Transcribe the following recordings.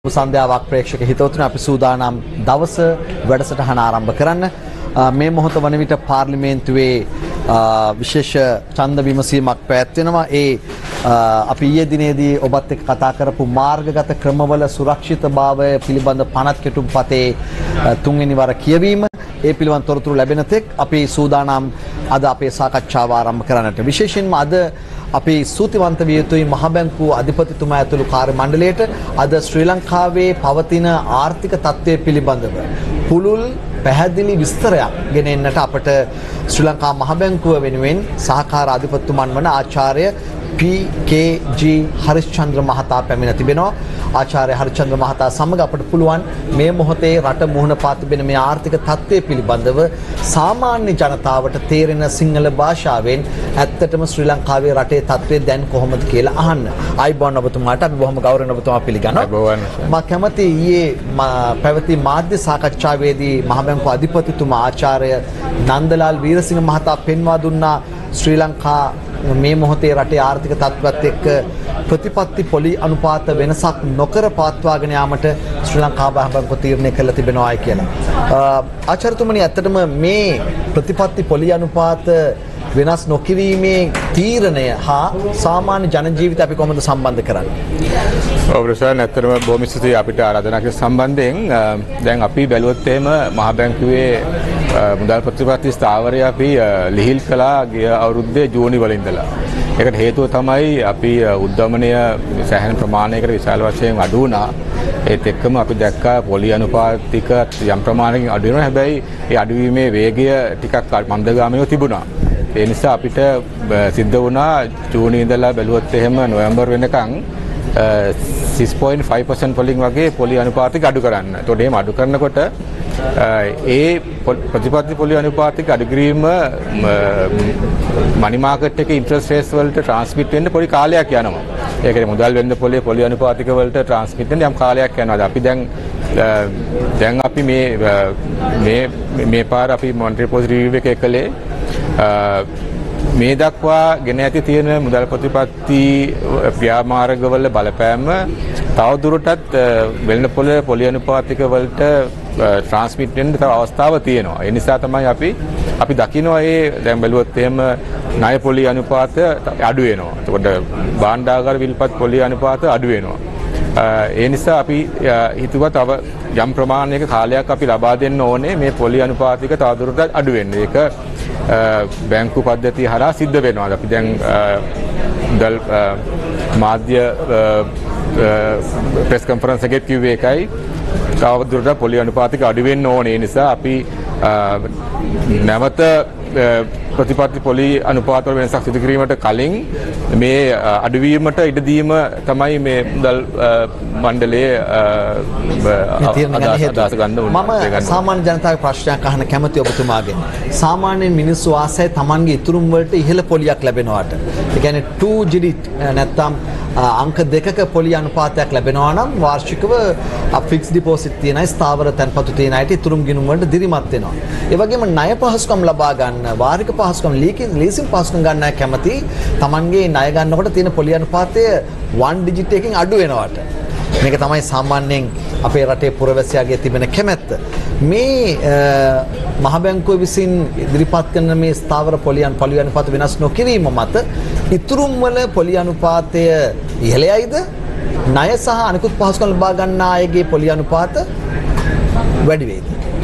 සන්ධ්‍යාවක් ප්‍රේක්ෂක හිතවතුනි අපි සූදානම් දවස වැඩසටහන ආරම්භ කරන්න මේ මොහොත වන විට පාර්ලිමේන්තුවේ විශේෂ ඡන්ද විමසීමක් පැවැත්වෙනවා ඒ අපි ඊයේ දිනේදී ඔබත් එක්ක කතා කරපු මාර්ගගත ක්‍රමවල සුරක්ෂිතභාවය පිළිබඳ පනත් කෙටුම්පතේ තුන්වෙනි වර කියවීම ඒ පිළිබඳ තොරතුරු ලැබෙන තෙක් අපි සූදානම් අද අපේ සාකච්ඡාව ආරම්භ කරන්නට විශේෂයෙන්ම අද අපි සූතිවන්ත විය යුතුයි මහ බැංකුව අධිපතිතුමා ඇතුළු කාර්ය මණ්ඩලයට අද ශ්‍රී ලංකාවේ පවතින ආර්ථික තත්ත්වය පිළිබඳව පුළුල් පැහැදිලි විස්තරයක් ගෙන එන්නට අපට ශ්‍රී ලංකා මහ බැංකුව වෙනුවෙන් සහකාර අධිපතිතුමන් වන ආචාර්ය PKG හරිස්චන්ද්‍ර මහතා පැමිණ තිබෙනවා. ආචාර්ය හරිස්චන්ද්‍ර මහතා සමග අපට පුළුවන් මේ මොහොතේ රට මුහුණ පා තිබෙන මේ ආර්ථික තත්ත්වය පිළිබඳව සාමාන්‍ය ජනතාවට තේරෙන සිංහල භාෂාවෙන් ඇත්තටම ශ්‍රී ලංකාවේ රටේ තත්ත්වය දැන් කොහොමද කියලා අහන්න. ආයිබෝන් ඔබතුමාට අපි බොහොම ගෞරවයෙන් ඔබතුමා පිළිගන්නවා. මම කැමති ඊයේ පැවති මාධ්‍ය සාකච්ඡාවේදී මහ බැංකුව අධිපතිතුමා ආචාර්ය නන්දලාල් වීරසිංහ මහතා පෙන්වා දුන්නා ශ්‍රී ලංකා මේ මොහොතේ රටේ ආර්ථික තත්ත්වات එක්ක ප්‍රතිපත්ති පොලි අනුපාත වෙනසක් නොකර පවත්වාගෙන යාමට ශ්‍රී ලංකා මහ බැංකුව තීරණය කළ තිබෙනවායි කියලා. ආචාර්යතුමනි ඇත්තටම මේ ප්‍රතිපත්ති පොලි අනුපාත වෙනස් නොකිරීමේ තීරණය හා සාමාන්‍ය ජන ජීවිතය අපි කොහොමද සම්බන්ධ කරන්නේ? ඔබ්‍රසන් ඇත්තටම බොහොම ස්තුතියි අපිට ආරාධනා කළ සම්බන්ධයෙන්. දැන් අපි බැලුවොත් එහෙම මහ බැංකුවේ මුදල් ප්‍රතිපත්ති ස්ථාවරය අපි ලිහිල් කළා ගිය අවුරුද්දේ ජූනි වල ඉඳලා. ඒකට හේතුව තමයි අපි උද්දමනය සෑහෙන ප්‍රමාණයකට විශාල වශයෙන් අඩු වුණා. ඒත් එක්කම අපි දැක්කා පොලි අනුපාතික යම් ප්‍රමාණයකින් අඩු වෙනවා. හැබැයි ඒ අඩුවීමේ වේගය ටිකක් මන්දගාමීව තිබුණා. ඒ නිසා අපිට සිද්ධ වුණා ජූනි ඉඳලා බැලුවොත් එහෙම නොවැම්බර් වෙනකන් 6.5% වලින් වගේ පොලි අනුපාතික අඩු කරන්න. ඒතකොට එහෙම අඩු කරනකොට ඒ ප්‍රතිපත්ති පොලි අනුපාතික අඩු කිරීම මනි මාකට් එකේ ඉන්ට්‍රස්ට් රේට්ස් වලට ට්‍රාන්ස්මිට් වෙන්න පොඩි කාලයක් යනවා. ඒ කියන්නේ මුදල් වෙන්න පොලි අනුපාතික වලට ට්‍රාන්ස්මිට් වෙන්න යම් කාලයක් යනවා. අපි දැන් අපි මේ පාර අපි මොනිටරි පොලිසි රිවිව් එක කළේ මේ දක්වා ගෙන ඇති තියෙන මුදල් ප්‍රතිපත්ති ක්‍රියාමාර්ගවල බලපෑම තවදුරටත් වෙළඳ පොලි අනුපාතික වලට ට්‍රාන්ස්මිට් වෙන්න තව අවස්ථාවක් තියෙනවා. ඒ නිසා තමයි අපි දකිනවා ඒ දැන් බැලුවොත් එහෙම ණය පොලි අනුපාත අඩු වෙනවා. එතකොට භාණ්ඩාගාර විල්පත් පොලි අනුපාත අඩු වෙනවා. ඒ නිසා අපි හිතුවා තව යම් ප්‍රමාණයක කාලයක් අපි ලබා දෙන්න ඕනේ මේ පොලි අනුපාතික තවදුරටත් අඩු වෙන්න. ඒක බැංකු පද්ධතිය හරහා සිද්ධ වෙනවා. අපි දැන් මුදල් මාධ්‍ය ප්‍රෙස් කොන්ෆරන්ස් එකේ කිව්වේ එකයි තවදුරටත් පොලි අනුපාතික අඩු වෙන්න ඕනේ. ඒ නිසා අපි නැවත ප්‍රතිපත්ති පොලි අනුපාත වල වෙනසක් සිදු කිරීමට කලින් මේ අඩුවීමට ඉඩ දීම තමයි මේ මුදල් මණ්ඩලයේ අදහස ගන්න ඕනේ. මම සාමාන්‍ය ජනතාවගේ ප්‍රශ්නයක් අහන්න කැමති ඔබතුමාගෙන්. සාමාන්‍යයෙන් මිනිස්සු ආසයි Tamanගේ ඉතුරුම් වලට ඉහළ පොලියක් ලැබෙනවාට. ඒ කියන්නේ 2 digit නැත්නම් අංක දෙකක පොලි අනුපාතයක් ලැබෙනවා නම් වාර්ෂිකව ෆික්ස් ඩිපොසිට් තියෙනයි ස්ථාවර තැන්පතු තියෙන අයට ඉතුරුම් ගිණුම් වලට දිරිමත් වෙනවා. ඒ වගේම ණය පහසුකම් ලබා ගන්න වාරික පහසුකම් ලීසින් පහසුකම් ගන්න අය කැමති Tamanගේ ණය ගන්නකොට තියෙන පොලි අනුපාතය 1 digit එකකින් අඩු වෙනවට. මේක තමයි සාමාන්‍යයෙන් අපේ රටේ පුරවැසියාගේ තිබෙන කැමැත්ත. මේ මහ බැංකුව විසින් ඉදිරිපත් කරන මේ ස්ථාවර පොලි අනුපාත වෙනස් නොකිරීම මත ඉතුරුම් වල පොලි අනුපාතය ඉහළයයිද? ණය සහ අනිකුත් පහසුකම් ලබා ගන්න අයගේ පොලි අනුපාත වැඩි වේද?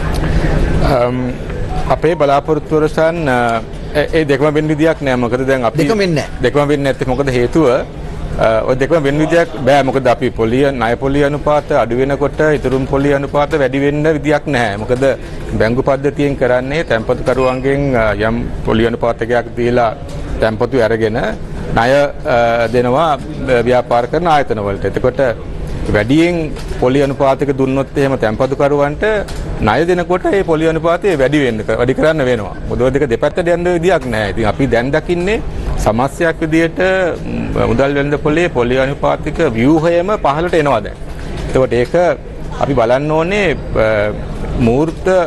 අපේ බලාපොරොත්තු වරසන් ඒ දෙකම වෙන විදියක් නෑ. මොකද දැන් අපි දෙකම වෙන්නේ නැත්තේ මොකද හේතුව ඔය දෙකම වෙන විදියක් බෑ. මොකද අපි ණය පොලි අනුපාත අඩු වෙනකොට ඉතුරුම් පොලි අනුපාත වැඩි වෙන්න විදියක් නැහැ. මොකද බැංකු පද්ධතියෙන් කරන්නේ තැන්පතු කරුවන්ගෙන් යම් පොලි අනුපාතකයක් දීලා තැන්පතු අරගෙන ණය දෙනවා ව්‍යාපාර කරන ආයතන වලට. එතකොට වැඩියෙන් පොලි අනුපාතික දුන්නොත් එහෙම තැන්පතු කරුවන්ට ණය දෙනකොට ඒ පොලි අනුපාතය වැඩි කරන්න වෙනවා. මොකද දෙක දෙපැත්තට යන්න විදියක් නැහැ. ඉතින් අපි දැන් දකින්නේ සමස්තයක් විදියට මුදල් වෙළඳ පොලි අනුපාතික ව්‍යුහයම පහළට එනවා දැන්. එතකොට ඒක අපි බලන්න ඕනේ මූර්ත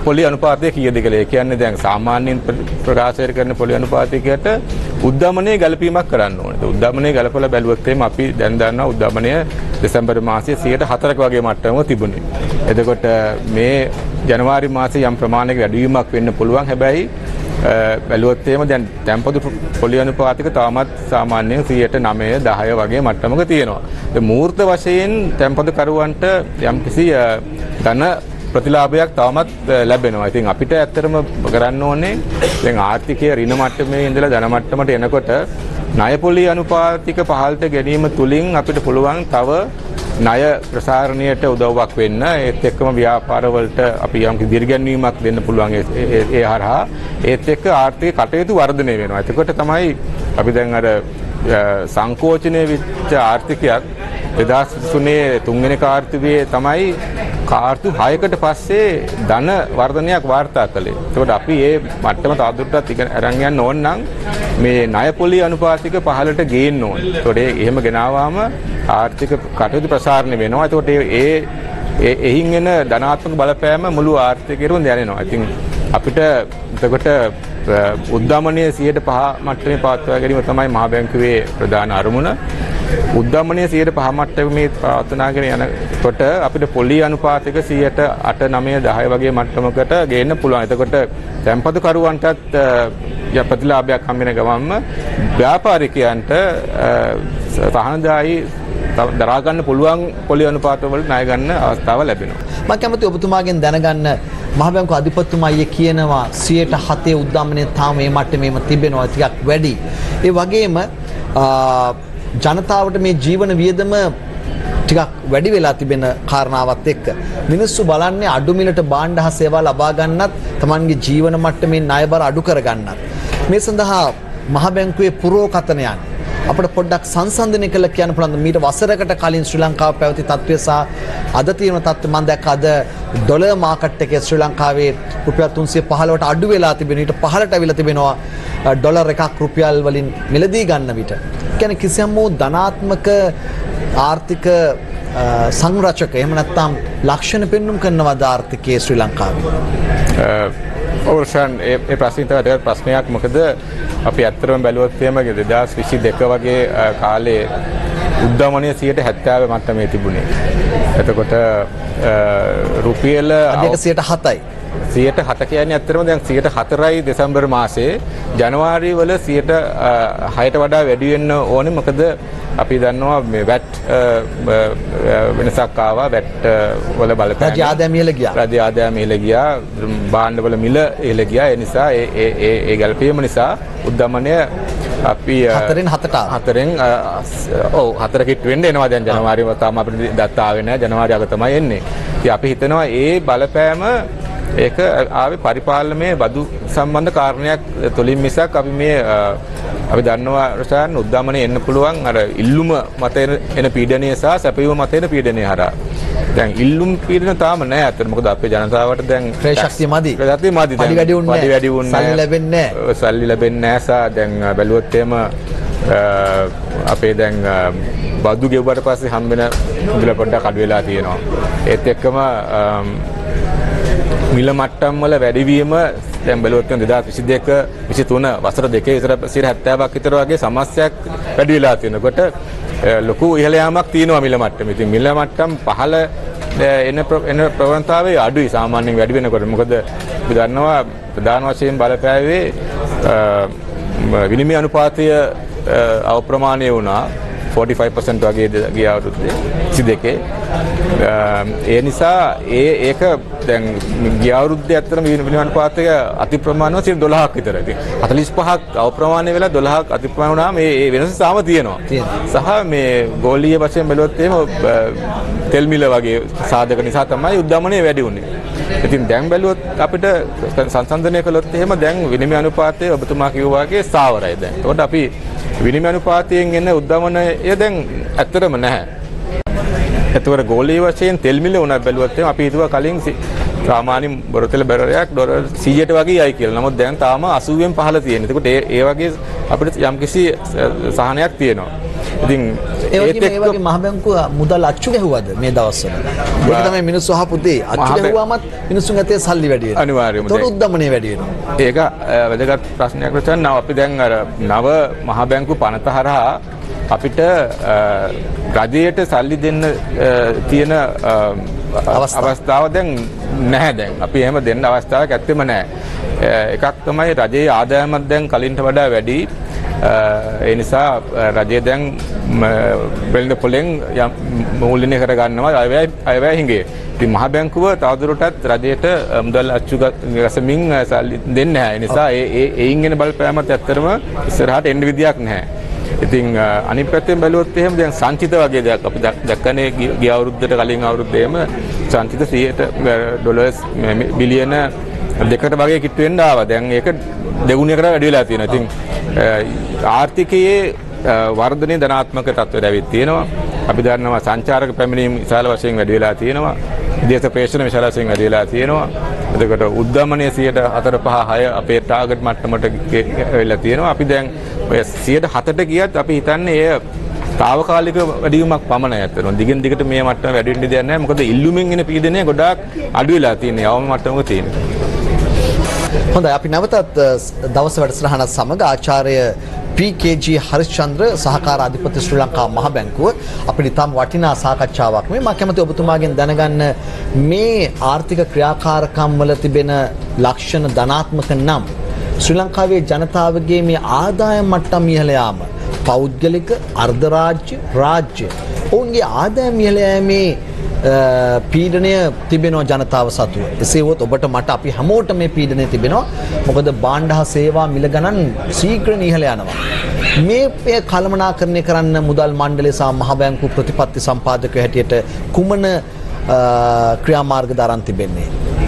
පොලි අනුපාතය කීයද කියලා. ඒ කියන්නේ දැන් සාමාන්‍යයෙන් ප්‍රකාශ කරන පොලි අනුපාතයකට උද්දමනයේ ගැළපීමක් කරන්න ඕනේ. උද්දමනයේ ගැළපලා බැලුවොත් එimhe අපි දැන් දන්නවා උද්දමනය දෙසැම්බර් මාසයේ 104ක වගේ මට්ටමක තිබුණේ. එතකොට මේ ජනවාරි මාසයේ යම් ප්‍රමාණයක වැඩිවීමක් වෙන්න පුළුවන්. හැබැයි බැලුවොත් එහෙම දැන් තැන්පතු පොලි අනුපාතික තාමත් සාමාන්‍යයෙන් 9 10 වගේ මට්ටමක තියෙනවා. ඒ මූර්ත වශයෙන් තැන්පතු කරුවන්ට යම්කිසි ධන ප්‍රතිලාභයක් තවමත් ලැබෙනවා. ඉතින් අපිට ඇත්තටම කරන්න ඕනේ දැන් ආර්ථිකයේ ඍණ මට්ටමේ ඉඳලා ධන මට්ටමට එනකොට ණය පොලි අනුපාතික පහළට ගැනීම තුලින් අපිට පුළුවන් තව ණය ප්‍රසාරණයට උදව්වක් වෙන්න. ඒත් එක්කම ව්‍යාපාරවලට අපි යම් දීර්ඝගැන්වීමක් දෙන්න පුළුවන් ඒ හරහා. ඒත් එක්ක ආර්ථික කටයුතු වර්ධනය වෙනවා. එතකොට තමයි අපි දැන් අර සංකෝචනය වෙච්ච ආර්ථිකයක් 2003 තුන්වෙනි කාර්තුවේ තමයි කාර්තු 6කට පස්සේ ධන වර්ධනයක් වාර්තා කළේ. ඒකට අපි මේ මට්ටම තවදුරටත් අරන් යන්න ඕන නම් මේ ණය පොලි අනුපාතික පහළට ගේන්න ඕනේ. ඒකට එහෙම ගෙනාවාම ආර්ථික කටයුතු ප්‍රසාරණය වෙනවා. ඒකට එහින් එන ධනාත්මක බලපෑම මුළු ආර්ථිකයටම දැනෙනවා. ඉතින් අපිට එතකොට උද්දමනයේ 105 මට්ටමේ පවත්වා ගැනීම තමයි මහා බැංකුවේ ප්‍රධාන අරමුණ. උද්දමනයේ 105 මට්ටමේ පවත්වාගෙන යනකොට අපිට පොලි අනුපාතික 8 9 10 වගේ මට්ටමකට ගේන්න පුළුවන්. එතකොට තැන්පතු කරුවන්ටත් ප්‍රතිලාභයක් හම්බ වෙන ගමන්ම ව්‍යාපාරිකයන්ට සහනදායි දරා ගන්න පුළුවන් පොලි අනුපාත වල ණය ගන්න අවස්ථාව ලැබෙනවා. මම කැමති ඔබතුමාගෙන් දැනගන්න මහ බැංකුව අධිපතිතුමා ඊයේ කියනවා 7% උද්දමනය තාම මේ මට්ටමේම තිබෙනවා ටිකක් වැඩි. ඒ වගේම ජනතාවට මේ ජීවන වියදම ටිකක් වැඩි වෙලා තිබෙන කාරණාවත් එක්ක මිනිස්සු බලන්නේ අඩු මිලට භාණ්ඩ හා සේවා ලබා ගන්නත් තමන්ගේ ජීවන මට්ටමේ ණයබර අඩු කර ගන්නත් මේ සඳහා මහ බැංකුවේ පුරෝකථනයන් අපිට පොඩ්ඩක් සංසන්දනය කළ කියන්න පුළුවන්. මීට වසරකට කලින් ශ්‍රී ලංකාව පැවති තත්ත්වය සහ අද තියෙන තත්ත්වය මම දැක්ක අද ඩොලර් මාකට් එකේ ශ්‍රී ලංකාවේ රුපියල් 315ට අඩු වෙලා තිබෙන ඊට පහළට අවිලා තිබෙනවා ඩොලර් එකක් රුපියල් වලින් මිලදී ගන්න විට. කියන්නේ කිසියම් වූ ධනාත්මක ආර්ථික සංරචක එහෙම නැත්නම් ලක්ෂණ පෙන්වුම් කරනවද ආර්ථිකයේ ශ්‍රී ලංකාවේ? ඕර්ෂන් ඒ ප්‍රශ්නිතවට ප්‍රශ්නයක්. මොකද අපි ඇත්තටම බැලුවොත් එහෙම 2022 වගේ කාලේ උද්දමනය 70% මට්ටමේ තිබුණේ. එතකොට රුපියල 107යි. 107 කියන්නේ ඇත්තටම දැන් 104යි දෙසැම්බර් මාසේ. ජනවාරි වල 6ට වඩා වැඩි වෙන්න ඕනේ. මොකද අපි දන්නවා මේ වැට් වෙනසක් ආවා. වැට් වල බලපෑම රාජ්‍ය ආදායම ඉහළ ගියා. රාජ්‍ය ආදායම ඉහළ ගියා. භාණ්ඩ වල මිල ඉහළ ගියා. ඒ නිසා ඒ ගැළපීම නිසා උද්දමනය අපි 4න් 7ට ඔව් 4 කිට් වෙන්න එනවා. දැන් ජනවාරි තාම අපිට දත්ත ආවේ නැහැ. ජනවාරි අග තමයි එන්නේ. ඉතින් අපි හිතනවා ඒ බලපෑම ඒක ආවේ පරිපාලනයේ බදු සම්බන්ධ කාරණයක් තුලින් මිසක් අපි මේ අපි දන්නවා රසායන උද්දමනය එන්න පුළුවන් අර ඉල්ලුම මත එන පීඩනය සහ සැපයීම මත එන පීඩනය හරහා. දැන් ඉල්ලුම් පීඩන තාම නැහැ අතන. මොකද අපේ ජනතාවට දැන් ශක්තිය මදි. ශක්තිය මදි. පඩි වැඩි වුන්නේ නැහැ. සල්ලි ලැබෙන්නේ නැහැ. සල්ලි ලැබෙන්නේ නැහැ සා දැන් බැලුවොත් එහෙම අපේ දැන් බදු ගෙවුවට පස්සේ හම්බ වෙන මුදල පොඩ්ඩක් අඩු වෙලා තියෙනවා. ඒත් එක්කම මිල මට්ටම් වල වැඩිවීම දැන් බැලුවොත් 2022 23 වසර දෙකේ විතර 70ක් විතර වගේ සමස්තයක් වැඩි වෙලා තියෙනකොට ලොකු ඉහළ යාමක් තියෙනවා මිල මට්ටම. ඉතින් මිල මට්ටම් පහළ එන ප්‍රවණතාවය අඩුයි සාමාන්‍යයෙන් වැඩි වෙනකොට. මොකද අපි දන්නවා ප්‍රධාන වශයෙන් බලපෑවේ විනිමය අනුපාතය අප්‍රමාණීය වුණා 45% වගේ ගිය අවුරුද්දේ 22. ඒ නිසා ඒක දැන් ගිය අවුරුද්දේ ඇත්තටම විනිමය අනුපාතය අති ප්‍රමාණව 12ක් විතර. ඉතින් 45ක් අප්‍රමාණය වෙලා 12ක් අති ප්‍රමාණ වුණාම මේ වෙනස තාම තියෙනවා. සහ මේ ගෝලීය වශයෙන් බැලුවොත් එහෙම තෙල් මිල වගේ සාධක නිසා තමයි උද්දමනය වැඩි වුණේ. ඉතින් දැන් බැලුවොත් අපිට සංසන්දනය කළොත් එහෙම දැන් විනිමය අනුපාතය ඔබතුමා කිව්වා වගේ ස්ථාවරයි දැන්. ඒකට අපි විනිමය අනුපාතයෙන් එන උද්දමනය දැන් ඇත්තටම නැහැ. එතකොට ගෝලීය වශයෙන් තෙල් මිල උනා බැලුවොත් එහෙම අපි හිතුවා කලින් සාමාන්‍ය බොරතෙල් බැරරයක් ඩොලර් 100ට වගේ යයි කියලා. නමුත් දැන් තාම 80න් පහළ තියෙනවා. එතකොට ඒ වගේ අපිට යම්කිසි සහනයක් තියෙනවා. ඉතින් ඒ වගේ මහ බැංකුව මුදල් අච්චු ගැහුවද මේ දවස්වල? ඒක තමයි මිනිස්සු අහපු දේ. අච්චු ගැහුවාමත් මිනිස්සුන් අතේ සල්ලි වැඩි වෙනවා. අනිවාර්යයෙන්ම. ඒකට උද්දමනය වැඩි වෙනවා. ඒක වැදගත් ප්‍රශ්නයක් රචන. අපි දැන් අර නව මහ බැංකු පනත හරහා අපිට රජයට සල්ලි දෙන්න තියෙන අවස්ථාව දැන් නැහැ දැන්. අපි එහෙම දෙන්න අවස්ථාවක් ඇත්තෙම නැහැ. එකක් තමයි රජයේ ආදායමත් දැන් කලින්ට වඩා වැඩි. ඒ නිසා රජය දැන් වෙළඳ පොලෙන් මූල්‍යණය කර ගන්නවා අයවැය හිඟේ. ඉතින් මහ බැංකුව තවදුරටත් රජයට මුදල් අච්චු ගසමින් සල්ලි දෙන්නේ නැහැ. ඒ නිසා ඒයින් එන බලපෑමත් ඇත්තටම ඉස්සරහට එන්න විදියක් නැහැ. ඉතින් අනිත් පැත්තෙන් බැලුවොත් එහෙම දැන් සංචිත වගේ දෙයක් අපි දැක්කනේ ගිය අවුරුද්දට කලින් අවුරුද්දේම සංචිත 100 බිලියන දෙකට වගේ කිට්ටු වෙන්න ආවා. දැන් ඒක දෙගුණයකට වැඩි වෙලා තියෙනවා. ඉතින් ආර්ථිකයේ වර්ධනයේ ධනාත්මක තත්ත්වයට ඇවිත් තියෙනවා. අපි දන්නවා සංචාරක පැමිණීම් විශාල වශයෙන් වැඩි වෙලා තියෙනවා. විදේශ ප්‍රේෂණ විශාල වශයෙන් වැඩි වෙලා තියෙනවා. එතකොට උද්දමනයේ 4.5-6 අපේ ටාගට් මට්ටමට වෙලා තියෙනවා. අපි දැන් ඔය 107ට ගියත් අපි හිතන්නේ එය తాවකාලික වැඩිවීමක් පමණයි අතන. දිගින් දිගට මේ මට්ටම වැඩි වෙන්න දෙයක් නැහැ. මොකද ඉල්ලුමින් එන පීඩනය ගොඩාක් අඩු වෙලා තියෙනවා. යවම මට්ටමක තියෙනවා. හොඳයි අපි නැවතත් දවස් වැඩසටහන සමග ආචාර්ය PKG හරිශ්චන්ද්‍ර සහකාර අධිපති ශ්‍රී ලංකා මහ බැංකුව අපිට ඉතාම වටිනා සාකච්ඡාවක් මේ මම කැමති ඔබතුමාගෙන් දැනගන්න මේ ආර්ථික ක්‍රියාකාරකම් වල තිබෙන ලක්ෂණ ධනාත්මක නම් ශ්‍රී ලංකාවේ ජනතාවගේ මේ ආදායම් මට්ටම් ඉහළ යාම පෞද්ගලික අර්ධ රාජ්‍ය රාජ්‍ය ඔවුන්ගේ ආදායම් ඉහළ යෑමේ පීඩනය තිබෙනවා ජනතාව සතුව. එසේ වුවත් ඔබට මට අපි හැමෝටම මේ පීඩනය තිබෙනවා. මොකද භාණ්ඩ හා සේවා මිල ගණන් ශීඝ්‍රයෙන් ඉහළ යනවා. මේ කළමනාකරණය කරන්න මුදල් මණ්ඩලය සහ මහ බැංකු ප්‍රතිපත්ති සම්පාදකයෝ හැටියට කුමන ක්‍රියාමාර්ග දරන් තිබෙන්නේ?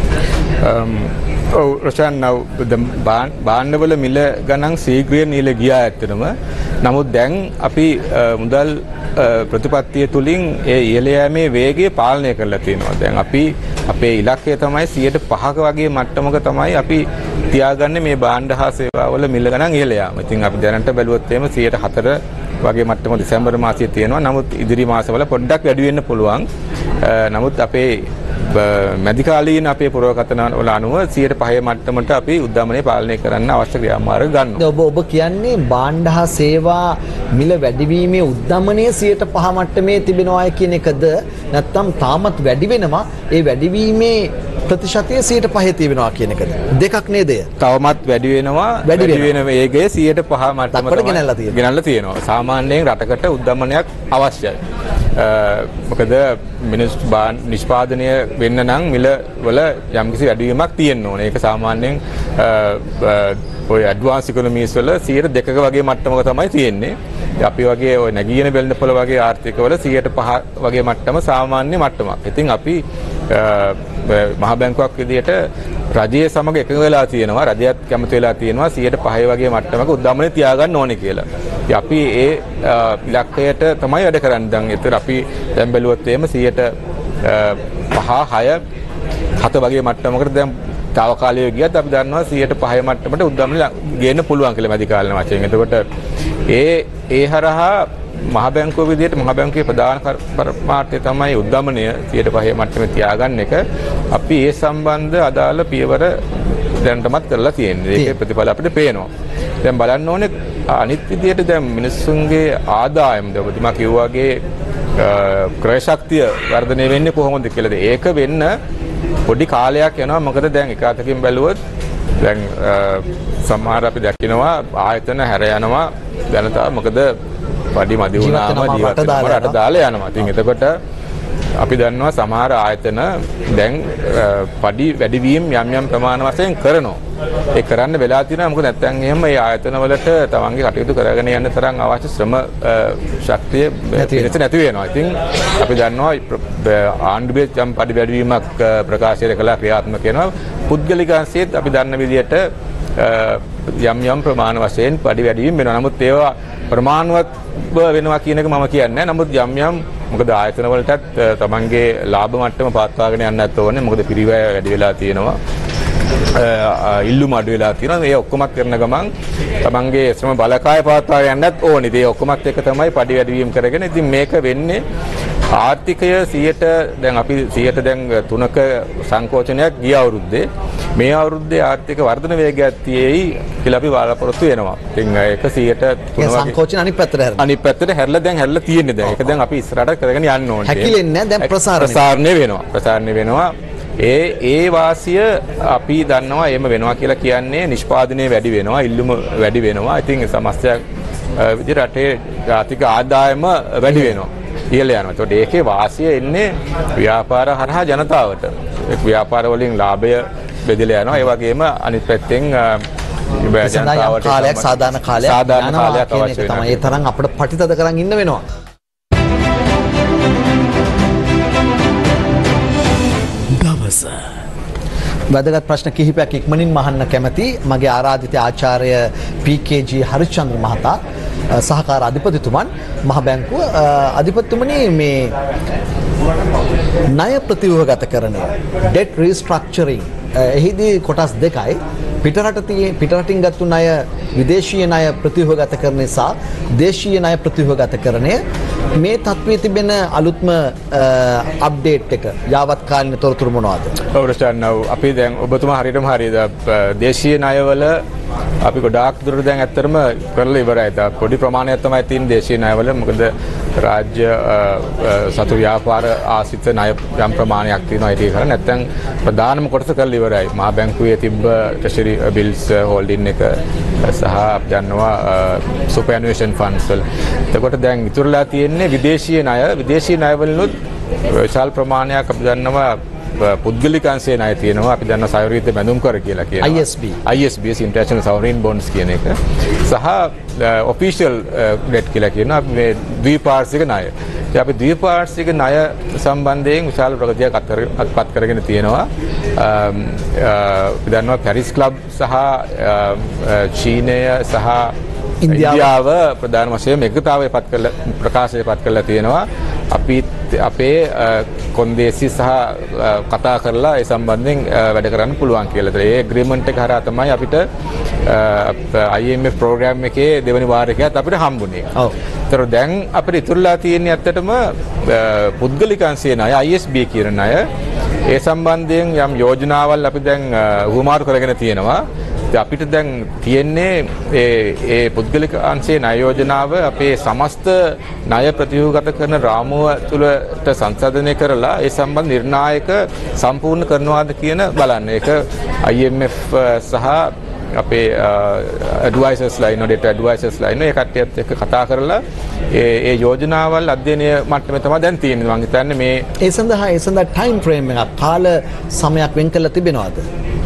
ඔව් රොෂාන් භාණ්ඩවල මිල ගණන් ශීඝ්‍රයෙන් ඉහළ ගියා ඇත්තටම. නමුත් දැන් අපි මුදල් ප්‍රතිපත්තිය තුලින් ඒ ඉහළ යෑමේ වේගය පාලනය කරලා තියෙනවා. දැන් අපි අපේ ඉලක්කය තමයි 5% වගේ මට්ටමක තමයි අපි තියාගන්නේ මේ භාණ්ඩ හා සේවාවල මිල ගණන් ඉහළ යාම. ඉතින් අපි දැනට බැලුවොත් එහෙම 4% වගේ මට්ටම දෙසැම්බර් මාසයේ තියෙනවා. නමුත් ඉදිරි මාසවල පොඩ්ඩක් වැඩි වෙන්න පුළුවන්. නමුත් අපේ මැදිකාලීන අපේ පුරවකථන වල අනුව 105 මට්ටමට අපි උද්දමනය පාලනය කරන්න අවශ්‍ය ක්‍රියාමාර්ග ගන්නවා. ඔබ කියන්නේ භාණ්ඩ හා සේවා මිල වැඩිවීමේ උද්දමනය 105 මට්ටමේ තිබෙනවා කියන එකද නැත්නම් තාමත් වැඩි වෙනවා ඒ වැඩිවීමේ ප්‍රතිශතය 105 තියෙනවා කියන එකද? දෙකක් නේද? තවමත් වැඩි වෙනවා. වැඩි වෙන වේගය 105 මට්ටමට ගෙනල්ලා තියෙනවා. සාමාන්‍යයෙන් රටකට උද්දමනයක් අවශ්‍යයි. මොකද මිනිස් නිෂ්පාදනය වෙන්න නම් මිල වල යම්කිසි වැඩිවීමක් තියෙන්න ඕනේ. ඒක සාමාන්‍යයෙන් ඔය ඇඩ්වාන්ස් ඉකොනොමීස් වල 2% වගේ මට්ටමක තමයි තියෙන්නේ. අපි වගේ ඔය නැගීන වෙළඳපොළ වගේ ආර්ථිකවල 105 වගේ මට්ටම සාමාන්‍ය මට්ටමක්. ඉතින් අපි මහ බැංකුවක් විදියට රජයේ සමග එකඟ වෙලා තියෙනවා. රජයත් කැමති වෙලා තියෙනවා 105 වගේ මට්ටමක උද්දමනය තියාගන්න ඕනේ කියලා. ඉතින් අපි ඒ ඉලක්කයට තමයි වැඩ කරන්නේ. දැන් ඒතර අපි දැන් බැලුවොත් එහෙම 7 වගේ මට්ටමකට දැන් තාවකාලිකව ගියත් අපි දන්නවා 105 මට්ටමට උද්දමනය ගේන්න පුළුවන් කියලා මැදි කාලන වශයෙන්. එතකොට ඒ හරහා මහ බැංකුව විදියට මහ බැංකුවේ ප්‍රධාන පරමාර්ථය තමයි උද්දමනය 105 මට්ටමේ තියාගන්න එක. අපි ඒ සම්බන්ධ අදාළ පියවර දැනටමත් කරලා තියෙනවා. ඒකේ ප්‍රතිඵල අපිට පේනවා. දැන් බලන්න ඕනේ අනිත් විදියට දැන් මිනිස්සුන්ගේ ආදායම ඔබතුමා කිව්වාගේ ක්‍රය ශක්තිය වර්ධනය වෙන්නේ කොහොමද කියලාද? ඒක වෙන්න පොඩි කාලයක් යනවා. මොකද දැන් එක අතකින් බැලුවොත් දැන් සමහර අපි දකිනවා ආයතන හැර යනවා ජනතාව. මොකද පඩි මදි වුණාම ජීවත් වෙනවා රට දාලා යනවා. ඉතින් එතකොට අපි දන්නවා සමහර ආයතන දැන් පඩි වැඩිවීම යම් ප්‍රමාණ වශයෙන් කරනවා. ඒ කරන්න වෙලා තියෙනවා. මොකද නැත්නම් එහෙම මේ ආයතන වලට තමන්ගේ කටයුතු කරගෙන යන්න තරම් අවශ්‍ය ශ්‍රම ශක්තිය නැති වෙනවා. ඉතින් අපි දන්නවා ආණ්ඩුවේ යම් පඩි වැඩිවීමක් ප්‍රකාශය කළා ක්‍රියාත්මක වෙනවා. පුද්ගලික අංශයේත් අපි දන්න විදිහට යම් ප්‍රමාණ වශයෙන් පඩි වැඩිවීම වෙනවා. නමුත් ඒවා ප්‍රමාණවත් වෙනවා කියන එක මම කියන්නේ නැහැ. නමුත් යම් මොකද ආයතන වලටත් තමන්ගේ ලාභ මට්ටම පවත්වාගෙන යන්නත් ඕනේ. මොකද පිරිවැය වැඩි වෙලා තියෙනවා. ඉල්ලුම අඩු වෙලා තියෙනවා. ඒ ඔක්කොමත් කරන ගමන් තමන්ගේ ශ්‍රම බලකාය පවත්වා යන්නත් ඕනේ. ඒ ඔක්කොමත් එක තමයි පඩි වැඩිවීම කරගෙන. ඉතින් මේක වෙන්නේ ආර්ථිකය 100ට දැන් අපි 100ට දැන් 3ක සංකෝචනයක් ගිය අවුරුද්දේ මේ අවුරුද්දේ ආර්ථික වර්ධන වේගයක් තියෙයි කියලා අපි බලාපොරොත්තු වෙනවා. ඉතින් ඒක 100ට 3 වගේ සංකෝචන අනිත් පැත්තට හැරලා තියෙන්නේ දැන්. ඒක දැන් අපි ඉස්සරහට කරගෙන යන්න ඕනේ. හැකිලෙන්නේ දැන් ප්‍රසාරණය වෙනවා. ඒ වාසිය අපි දන්නවා එහෙම වෙනවා කියලා කියන්නේ නිෂ්පාදනය වැඩි වෙනවා, ඉල්ලුම වැඩි වෙනවා. ඉතින් සමස්තයක් විදිහට රටේ ආර්ථික ආදායම වැඩි වෙනවා. ඉහළ යනවා. ඒකට ඒකේ වාසිය එන්නේ ව්‍යාපාර හරහා ජනතාවට. ව්‍යාපාර වලින් ලාභය බෙදලා යනවා. ඒ වගේම අනිත් පැත්තෙන් ජනතාවට කාලයක් සාධාරණ කාලයක් අවශ්‍ය වෙනවා. ඒ තරම් අපිට පටිතද කරන් ඉන්න වෙනවා. වැදගත් ප්‍රශ්න කිහිපයක් ඉක්මනින් මහන්න කැමති මගේ ආරාධිත ආචාර්ය පී.කේ.ජී. හරිචන්ද්‍ර මහතා සහකාර අධිපතිතුමන් මහ බැංකුව අධිපතිතුමනි මේ ණය ප්‍රතිව්‍යුහගතකරණය debt restructuring එහිදී කොටස් දෙකයි පිටරටින් ගත්තු ණය විදේශීය ණය ප්‍රතිව්‍යුහගතකරණය සහ දේශීය ණය ප්‍රතිව්‍යුහගතකරණය මේ තත්ත්වයේ තිබෙන අලුත්ම අප්ඩේට් එක යාවත් කාලින තොරතුරු මොනවද? ඔව් රෂාන් අපි දැන් ඔබතුමා හරියටම හරියද දේශීය ණයවල අපි ගොඩාක් දුරට දැන් ඇත්තටම කරලා ඉවරයි. පොඩි ප්‍රමාණයක් තමයි තියෙන දේශීය ණයවල. මොකද රාජ්‍ය සතු ව්‍යාපාර ආසිත ණය යම් ප්‍රමාණයක් තියෙනවා ඒක කරා. නැත්නම් ප්‍රධානම කොටස කරලා ඉවරයි. මහා බැංකුවේ තිබ්බ ට්‍රෙෂරි බිල්ස් හෝල්ඩින් එක සහ අපි දන්නවා සුපර්ඇනුවේෂන් ෆන්ඩ්ස් වල. එතකොට දැන් ඉතුරුලා තියෙන්නේ විදේශීය ණයවලිනුත් විශාල ප්‍රමාණයක් අපි දන්නවා පුද්ගලික අංශයේ ණය තියෙනවා. අපි දන්නවා සයුරීත බැඳුම් කර කියලා කියනවා. ISB International Sovereign Bonds කියන එක. සහ official debt කියලා කියනවා. අපි මේ ද්විපාර්ශ්වික ණය. ඉතින් අපි ද්විපාර්ශ්වික ණය සම්බන්ධයෙන් විශාල ප්‍රගතියක් අත්පත් කරගෙන තියෙනවා. අපි දන්නවා පැරිස් ක්ලබ් සහ චීනය සහ ඉන්දියාව ප්‍රධාන වශයෙන් එකතාවය ප්‍රකාශයපත් කරලා තියෙනවා. අපි අපේ කොන්දේසි සහ කතා කරලා ඒ සම්බන්ධයෙන් වැඩ කරන්න පුළුවන් කියලා. ඒ ඇග්‍රීමන්ට් එක හරහා තමයි අපිට IMF ප්‍රෝග්‍රෑම් එකේ දෙවෙනි වාරයකත් අපිට හම්බුනේ. ඔව්. ඒතර දැන් අපිට ඉතුරුලා තියෙන්නේ ඇත්තටම පුද්ගලික අංශයේ ණය ISB කියන ණය. ඒ සම්බන්ධයෙන් යම් යෝජනාවල් අපි දැන් උවමාරු කරගෙන තියෙනවා. අපිට දැන් තියෙන්නේ ඒ පුද්ගලික අංශයේ ණය යෝජනාව අපේ සමස්ත ණය ප්‍රතිව්‍යුහගත කරන රාමුව තුළට සංසන්දනය කරලා ඒ සම්බන්ධ නිර්ණායක සම්පූර්ණ කරනවාද කියන බලන්න. ඒක IMF සහ අපේ ඇඩ්වයිසර්ස්ලා ඉන්නවා, ඩෙට් ඇඩ්වයිසර්ස්ලා ඉන්නවා. ඒ කට්ටියත් එක්ක කතා කරලා ඒ යෝජනාවල් අධ්‍යයනය මට්ටමේ තමයි දැන් තියෙන්නේ. මම හිතන්නේ මේ ඒ සඳහා ටයිම් ෆ්‍රේම් එකක් කාල සමයක් වෙන් කරලා තිබෙනවද?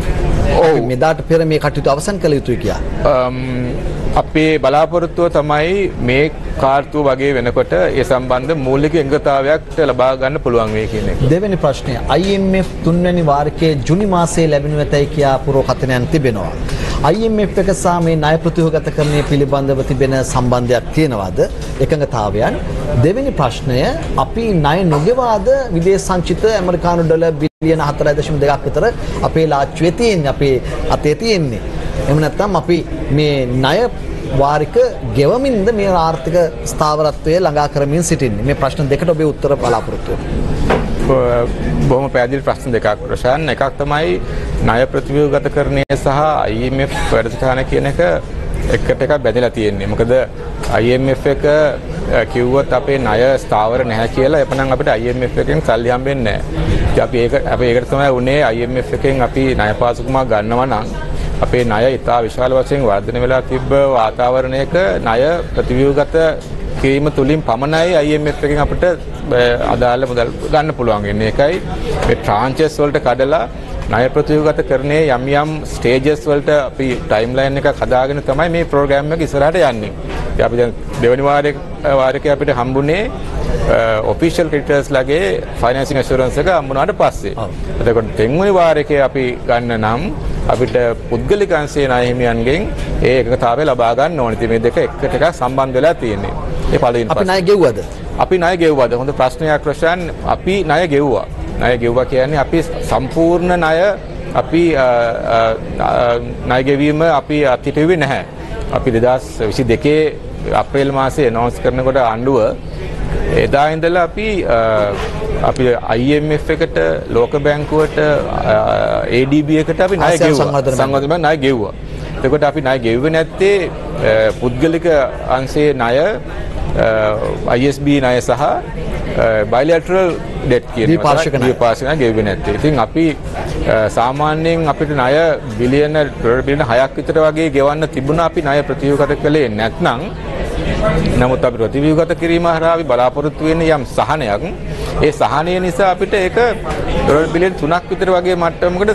මෙදාට පෙර මේ කටයුතු අවසන් කළ යුතුයි කියලා. අපේ බලාපොරොත්තුව තමයි මේ කාර්තුව වගේ වෙනකොට ඒ සම්බන්ධ මූලික එකඟතාවයක් ලබා ගන්න පුළුවන් වෙයි කියන එක. දෙවෙනි ප්‍රශ්නය IMF 3 වෙනි වාර්ෂිකයේ ජුනි මාසයේ ලැබෙනු ඇතයි කියා පුරෝකථනයන් තිබෙනවා. IMF එක සහ මේ ණය ප්‍රතිව්‍යුහගතකරණය පිළිබඳව තිබෙන සම්බන්ධයක් තියෙනවද? එකඟතාවයන්. දෙවෙනි ප්‍රශ්නය අපි ණය නොගෙවාද විදේශ සංචිත ඇමරිකානු ඩොලර් බිලියන 4.2ක් විතර අපේ ලාච්චුවේ තියෙන්නේ, අපේ අතේ තියෙන්නේ. එහෙම නැත්නම් අපි මේ ණය වාරික ගෙවමින්ද මේ ආර්ථික ස්ථාවරත්වය ළඟා කරමින් සිටින්නේ? මේ ප්‍රශ්න දෙකට ඔබේ උත්තර බලාපොරොත්තු වෙනවා. බොහොම පැහැදිලි ප්‍රශ්න දෙකක් රෂාන්. එකක් තමයි ණය ප්‍රතිව්‍යුහගතකරණය සහ IMF වැඩසටහන කියන එක එකට එකක් බැඳලා තියෙන්නේ. මොකද IMF එක කිව්වොත් අපේ ණය ස්ථාවර නැහැ කියලා එපමණ අපිට IMF එකෙන් සල්ලි හම්බෙන්නේ නැහැ. අපි ඒකට තමයි උනේ IMF එකෙන් අපි ණය පාසුකමක් ගන්නවා නම් අපේ ණය ඉතා විශාල වශයෙන් වර්ධනය වෙලා තිබ්බ වාතාවරණයක ණය ප්‍රතිව්‍යුහගත කිරීම තුලින් පමණයි IMF එකෙන් අපිට අදාළ මුදල් ගන්න පුළුවන් වෙන්නේ. ඒකයි මේ ට්‍රාන්චස් වලට කඩලා ණය ප්‍රතිව්‍යුහගතකරණයේ යම් ස්ටේජස් වලට අපි ටයිම්ලයින් එකක් හදාගෙන තමයි මේ ප්‍රෝග්‍රෑම් එක ඉස්සරහට යන්නේ. ඉතින් අපි දැන් දෙවෙනි වාරයේ අපිට හම්බුනේ ඔෆිෂල් ක්‍රෙඩිටර්ස් ලගේ ෆයිනෑන්සිං ඇෂුරන්ස් එක හම්බුනාට පස්සේ. එතකොට දෙවෙනි වාරයේ අපි ගන්න නම් අපිට පුද්ගලික අංශයේ ණය හිමියන්ගෙන් ඒ එකතාවය ලබා ගන්න ඕනේ. ඉතින් මේ දෙක එකට එකක් සම්බන්ධ වෙලා තියෙන්නේ. ඒ පළවෙනි අපි ණය ගෙව්වද? අපි ණය ගෙව්වද? හොඳ ප්‍රශ්නයක් රෂාන්. අපි ණය ගෙව්වා. ණය ගෙව්වා කියන්නේ අපි සම්පූර්ණ ණය අපි ණය ගෙවීම අපි අත්හිටුවේ නැහැ. අපි 2022 අප්‍රේල් මාසයේ ඇනවුන්ස් කරනකොට ආණ්ඩුව එදා ඉඳලා අපි IMF එකට ලෝක බැංකුවට ADB එකට අපි ණය ගෙවුවා. සංවර්ධන ණය ගෙවුවා. එතකොට අපි ණය ගෙවුවේ නැත්තේ පුද්ගලික අංශයේ ණය ISB ණය සහ bilateral debt කියන ද්විපාර්ශ්වික ණය ගෙවුවේ නැත්තේ. ඉතින් අපි සාමාන්‍යයෙන් අපිට ණය බිලියන ඩොලර් බිලියන 6ක් විතර වගේ ගෙවන්න තිබුණා. අපි ණය ප්‍රතිව්‍යුහගත කළේ නැත්නම් නමුත් අපි ප්‍රතිව්‍යුහගත කිරීම හරහා අපි බලාපොරොත්තු වෙන්නේ යම් සහනයක්. ඒ සහනය නිසා අපිට ඒක ඩොලර් බිලියන 3ක් විතර වගේ මට්ටමකට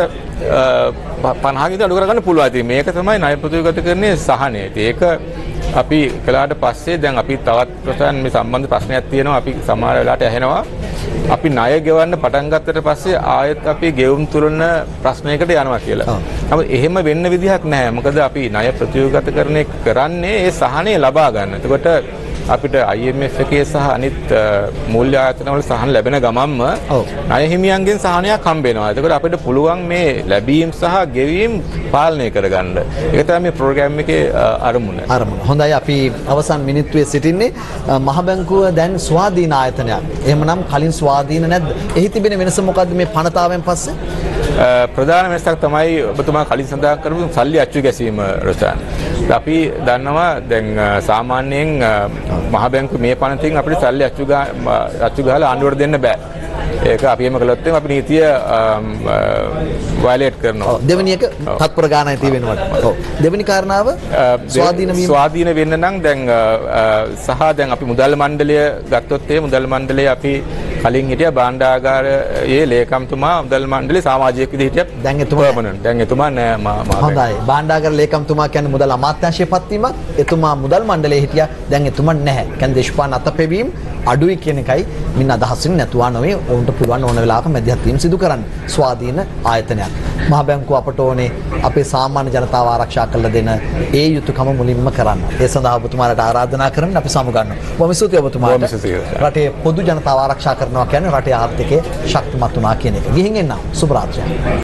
50 කට අඩු කරගන්න පුළුවන්. ඉතින් මේක තමයි ණය ප්‍රතිව්‍යුහගතකරණයේ සහනය. ඉතින් ඒක අපි කළාට පස්සේ දැන් අපි තවත් ප්‍රශ්න මේ සම්බන්ධ ප්‍රශ්නයක් තියෙනවා. අපි සමහර වෙලාවට ඇහෙනවා. අපි ණය ගෙවන්න පටන් ගත්තට පස්සේ ආයෙත් අපි ගෙවුම් තුරන ප්‍රශ්නයකට යනවා කියලා. නමුත් එහෙම වෙන්න විදිහක් නැහැ. මොකද අපි ණය ප්‍රතිව්‍යුහගතකරණය කරන්නේ ඒ සහනය ලබා ගන්න. එතකොට අපිට IMF එකේ සහ අනිත් මූල්‍ය ආයතන වල සහන ලැබෙන ගමන්ම ණය හිමියන්ගෙන් සහනයක් හම්බ වෙනවා. එතකොට අපිට පුළුවන් මේ ලැබීම් සහ ගෙවීම් පාලනය කරගන්න. ඒක තමයි මේ ප්‍රෝග්‍රෑම් එකේ අරමුණ. හොඳයි, අපි අවසන් මිනිත්තුවේ සිටින්නේ. මහ බැංකුව දැන් ස්වාධීන ආයතනයක්. එහෙමනම් කලින් ස්වාධීන නැද්ද? එහි තිබෙන වෙනස මොකද්ද මේ පනතාවෙන් පස්සේ? ප්‍රධාන වෙනසක් තමයි ඔබතුමා කලින් සඳහන් කරපු සල්ලි අච්චු ගැසීම රොෂාන්. අපි දන්නවා දැන් සාමාන්‍යයෙන් මහ බැංකුව මේ පනතින් අපිට සල්ලි අච්චු ගහලා ආණ්ඩුවට දෙන්න බෑ. ඒක අපි එහෙම කළොත් අපි නීතිය වයලේට් කරනවා. දෙවෙනි එක තත්පර ගානයි තියෙනවට. ඔව්. දෙවෙනි කාරණාව ස්වාධීන වෙන්න නම් දැන් සහ දැන් අපි මුදල් මණ්ඩලය ගත්තොත් ඒ මුදල් මණ්ඩලය අපි කලින් හිටිය භාණ්ඩාගාරයේ ලේකම්තුමා මුදල් මණ්ඩලයේ සමාජිකයෙක් විදිහට හිටියා. දැන් එතුමා පර්මනන්ට්. දැන් එතුමා නෑ. හොඳයි. භාණ්ඩාගාර ලේකම්තුමා කියන්නේ මුදල් අමාත්‍යාංශයේ පත්වීමක්. එතුමා මුදල් මණ්ඩලයේ හිටියා. දැන් එතුමා නැහැ. කියන්නේ දේශපාලන අතපෙවීම අඩුයි කියන එකයි මින් අදහසින් නැතුවා නොවේ. ඔවුන්ට පුළුවන් ඕන වෙලාවක මැදිහත් වීම සිදු කරන්න. ස්වාධීන ආයතනයක්. මහ බැංකුව අපට ඕනේ අපේ සාමාන්‍ය ජනතාව ආරක්ෂා කරලා දෙන ඒ යුතුයකම මුලින්ම කරන්න. ඒ සඳහා ඔබතුමාලට ආරාධනා කරමින් අපි සමුගන්නවා. බොහොම ස්තුතියි ඔබතුමාට. රටේ පොදු ජනතාව ආරක්ෂා කරනවා කියන්නේ රටේ ආර්ථිකය ශක්තිමත් වුණා කියන එක. ගිහින් එන්න සුබ රාත්‍රියක්.